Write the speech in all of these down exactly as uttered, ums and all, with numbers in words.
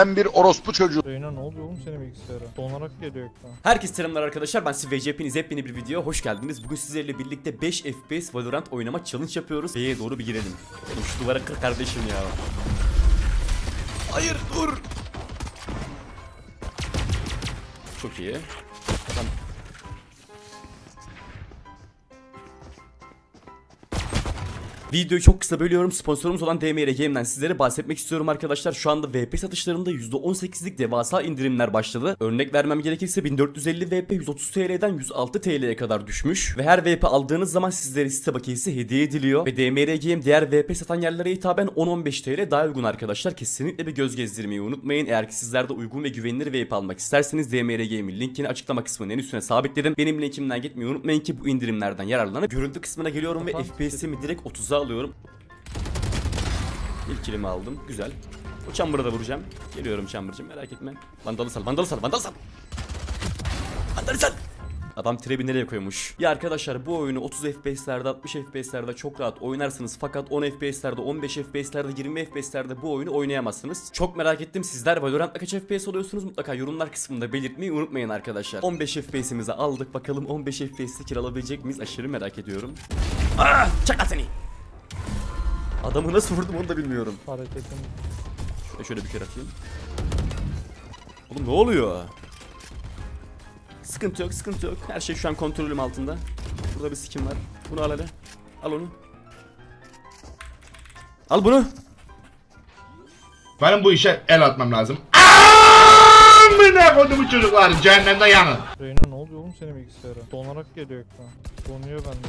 Ben bir orospu çocuğu. Reyna ne oluyor oğlum senin bilgisayara? Donarak geliyor ekran. Herkese selamlar arkadaşlar, ben Siv ve hepiniz yepyeni bir videoya hoş geldiniz. Bugün sizlerle birlikte beş F P S Valorant oynama challenge yapıyoruz. B'ye doğru bir girelim. Oğlum şu duvara kır kardeşim ya. Hayır dur. Çok iyi. Tamam. Videoyu çok kısa bölüyorum. Sponsorumuz olan D M R Game'den sizlere bahsetmek istiyorum arkadaşlar. Şu anda V P satışlarında yüzde on sekizlik devasa indirimler başladı. Örnek vermem gerekirse bin dört yüz elli V P yüz otuz T L'den yüz altı T L'ye kadar düşmüş. Ve her V P aldığınız zaman sizlere site bakiyesi hediye ediliyor. Ve D M R Game diğer V P satan yerlere hitaben on on beş T L daha uygun arkadaşlar. Kesinlikle bir göz gezdirmeyi unutmayın. Eğer ki sizler de uygun ve güvenilir V P almak isterseniz D M R Game'in linkini açıklama kısmının en üstüne sabitledim. Benim linkimden gitmeyi unutmayın ki bu indirimlerden yararlanıp görüntü kısmına geliyorum ve F P S'imi direkt otuza alıyorum. İlk kilimi aldım. Güzel. O chamber'a da vuracağım. Geliyorum chamber'cım, merak etme. Vandalı sal, vandalı sal, vandalı sal. Vandalı sal. Adam trebi nereye koymuş? Ya arkadaşlar, bu oyunu otuz F P S'lerde, altmış F P S'lerde çok rahat oynarsınız. Fakat on F P S'lerde, on beş F P S'lerde, yirmi F P S'lerde bu oyunu oynayamazsınız. Çok merak ettim, sizler Valorant'ta kaç F P S oluyorsunuz? Mutlaka yorumlar kısmında belirtmeyi unutmayın arkadaşlar. on beş F P S'imizi aldık. Bakalım on beş F P S'li kiralabilecek miyiz? Aşırı merak ediyorum. Aaa! Çakal seni! Adamı nasıl vurdum onu da bilmiyorum. Hareketim. Şöyle, şöyle bir kere atayım. Oğlum ne oluyor? Sıkıntı yok, sıkıntı yok. Her şey şu an kontrolüm altında. Burada bir skin var. Bunu al hele. Al onu. Al bunu. Benim bu işe el atmam lazım. Amına kodumu çocuklar, cehennemde yanın. Reyna ne oluyor oğlum senin bilgisayara? Donarak geliyor ekran. Donuyor bende.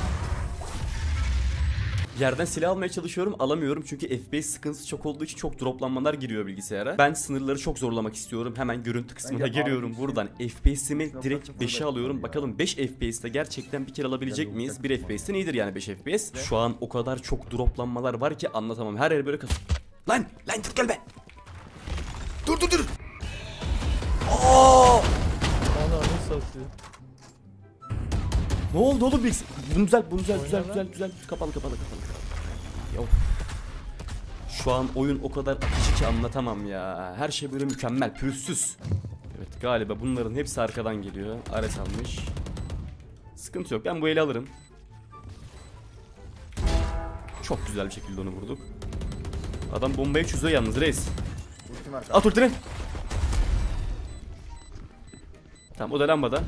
Yerden silah almaya çalışıyorum, alamıyorum çünkü F P S sıkıntısı çok olduğu için çok droplanmalar giriyor bilgisayara. Ben sınırları çok zorlamak istiyorum. Hemen görüntü kısmına geliyorum. Buradan F P S'imi direkt beşe alıyorum. Bakalım beş F P S'te gerçekten bir kere alabilecek miyiz? bir F P S'te iyidir yani beş F P S. Şu an o kadar çok droplanmalar var ki anlatamam. Her yer böyle kas... Lan! Lan dur gelme! Dur dur dur! Aa! Bana ne satıyor? Ne oldu oğlum bilgisayar? Bunu düzelt, bunu düzelt, güzel güzel güzel. Kapalı kapalı kapalı. Ya. Şu an oyun o kadar akıcı ki anlatamam ya. Her şey böyle mükemmel, pürüzsüz. Evet, galiba bunların hepsi arkadan geliyor. Ares almış. Sıkıntı yok, ben bu eli alırım. Çok güzel bir şekilde onu vurduk. Adam bombayı çözüyor yalnız reis. At ultini. Tamam, o da lambada.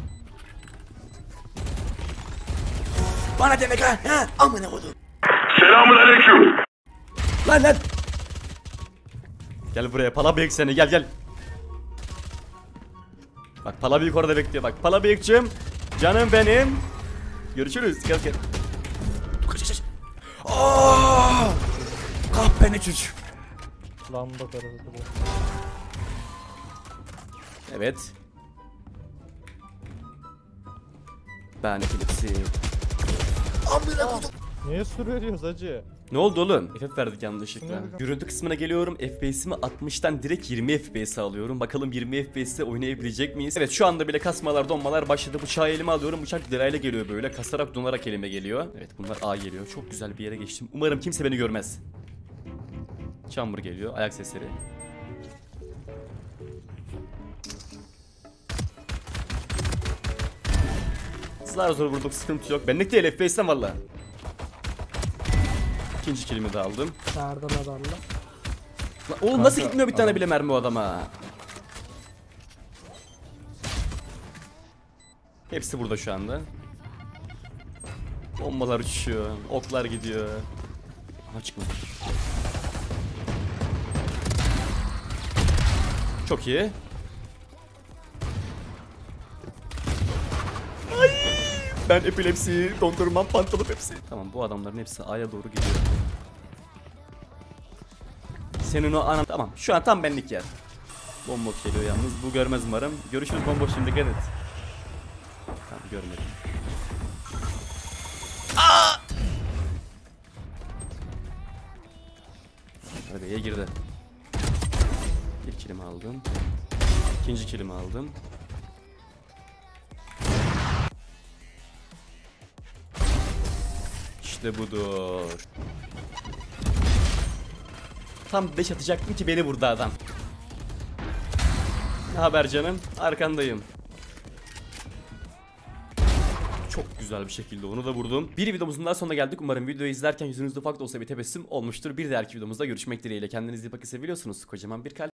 Bana demek ha, ha, amına koydum. Selamünaleyküm. Lan lan. Gel buraya, pala bıyık seni, gel gel. Bak pala bıyık orada bekliyor, bak pala bıyıkçım. Canım benim. Görüşürüz, gel gel. Kaç kaç kaç. Aaaa. Kahpeni çocuk. Lamba tarafı bu. Evet. Ben epilepsi. Amına koydum. Niye sur veriyoruz hacı? Ne oldu oğlum? F F verdik yanlışlıkla. Görüntü kısmına geliyorum. F P S'imi altmıştan direkt yirmi F P S alıyorum. Bakalım yirmi F P S'te oynayabilecek miyiz? Evet, şu anda bile kasmalar, donmalar başladı. Bıçağı elime alıyorum. Bıçak dirayla geliyor böyle. Kasarak, donarak elime geliyor. Evet, bunlar A geliyor. Çok güzel bir yere geçtim. Umarım kimse beni görmez. Chamber geliyor. Ayak sesleri. Zar zor vurduk, sıkıntı yok. Benlik değil, F P S'ten valla. İkinci kilimi de aldım. Çağırdan adamla. Lan oğlum nasıl gitmiyor bir tane bile mermi o adama? Hepsi burada şu anda. Bombalar uçuşuyor, oklar gidiyor. Aha, çıkmadı. Çok iyi. Ay! Ben epilepsi, dondurmam, pantolon hepsi. Tamam, bu adamların hepsi A'ya doğru gidiyor. Senin o anan... Tamam, şu an tam benlik yer. Bomboş geliyor yalnız, bu görmez umarım. Görüşürüz bomboş, şimdi dikkat et. Tamam, görmedim. Aa! Araya girdi. İlk kilimi aldım. İkinci kilimi aldım. İşte budur. Tam beş atacaktım ki beni vurdu adam. haber canım? Arkandayım. Çok güzel bir şekilde onu da vurdum. Bir videomuzun daha sonuna geldik. Umarım videoyu izlerken yüzünüzde ufak da olsa bir tebessüm olmuştur. Bir dahaki videomuzda görüşmek dileğiyle. Kendinize iyi bakın, seviyorsunuz. Kocaman bir kalp.